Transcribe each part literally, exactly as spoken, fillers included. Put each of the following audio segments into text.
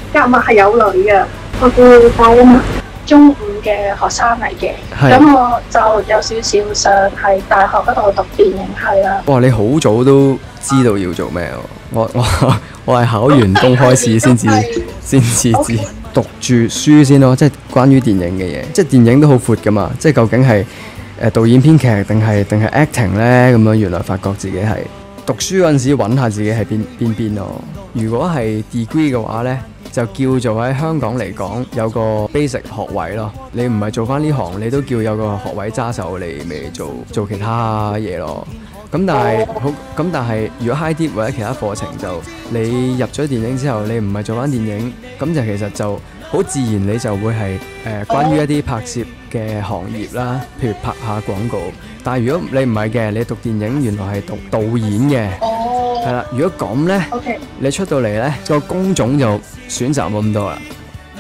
夾埋係有女嘅，我叫大欣啊，中五嘅學生嚟嘅。咁我就有少少想喺大學嗰度讀電影系啦。 哇！你好早都知道要做咩喎？我我我係考完公開試先至先至知。讀住書先咯，即係關於電影嘅嘢，即係電影都好闊噶嘛，即係究竟係誒導演編劇定係定係 acting 呢？咁樣原來發覺自己係讀書嗰陣時揾下自己係邊邊邊咯。如果係 degree 嘅話呢，就叫做喺香港嚟講有個 basic 學位咯。你唔係做翻呢行，你都叫有個學位揸手，你未做做其他嘢咯。咁但係好咁，但係如果 high dip 或者其他課程就你入咗電影之後，你唔係做翻電影，咁就其實就好自然，你就會係誒、呃、關於一啲拍攝嘅行業啦，譬如拍下廣告。但係如果你唔係嘅，你讀電影原來係讀導演嘅，係啦。如果咁呢， Okay. 你出到嚟呢個工種就選擇冇咁多啦。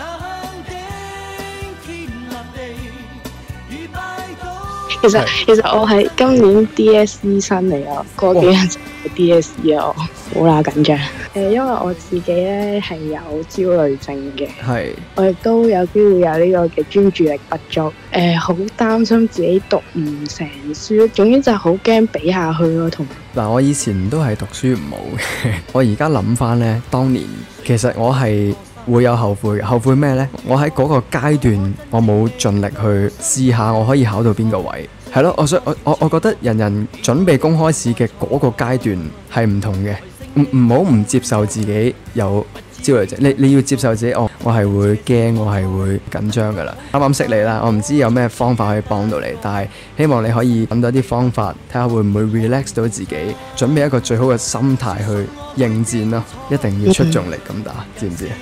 其實其實我係今年 D S E 生嚟啊，過幾日就 D S E 啊，我好啦緊張。誒，因為我自己咧係有焦慮症嘅， 係我亦都有機會有呢個嘅專注力不足，誒，好擔心自己讀唔成書，總之就好驚比下去咯。同嗱，我以前都係讀書唔好嘅，我而家諗翻呢，當年其實我係會有後悔，後悔咩呢？我喺嗰個階段，我冇盡力去試下我可以考到邊個位，係咯。我想我我我覺得人人準備公開試嘅嗰個階段係唔同嘅，唔唔好唔接受自己有焦慮症。你你要接受自己，我我係會驚，我係會緊張噶啦。啱啱識你啦，我唔知有咩方法可以幫到你，但係希望你可以揾到啲方法，睇下會唔會 relax 到自己，準備一個最好嘅心態去應戰咯。一定要出盡力咁打，知唔知啊？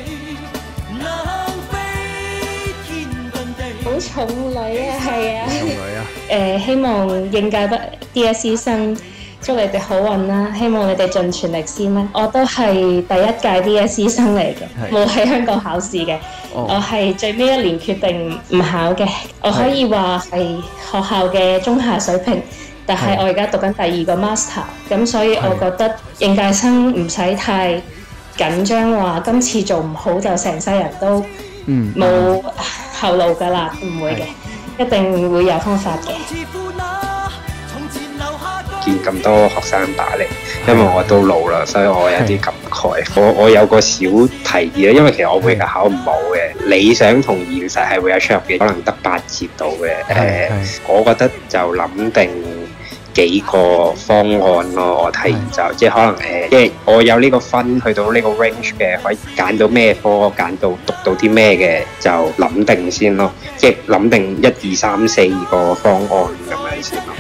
好重女啊，係啊， 重女啊！ 誒、呃，希望應屆畢 D S E 生，祝你哋好運啦！希望你哋盡全力先啦。我都係第一屆 D S E 生嚟嘅，冇喺香港考試嘅。哦、我係最尾一年決定唔考嘅。我可以話係學校嘅中下水平，但係我而家讀緊第二個 master， 咁所以我覺得應屆生唔使太緊張，話今次做唔好就成世人都冇後路㗎啦，唔會嘅，一定會有方法嘅。 見咁多學生打嚟，因為我都老啦，所以我有啲感慨。我我有個小提議咧，因為其實我會考唔好嘅，理想同現實係會有出入嘅，可能得八折到嘅。誒、呃，我覺得就諗定幾個方案咯。我提議就即係可能誒，即、呃、係我有呢個分去到呢個 range 嘅，可以揀到咩科，揀到讀到啲咩嘅，就諗定先咯。即係諗定一二三四個方案咁樣先咯。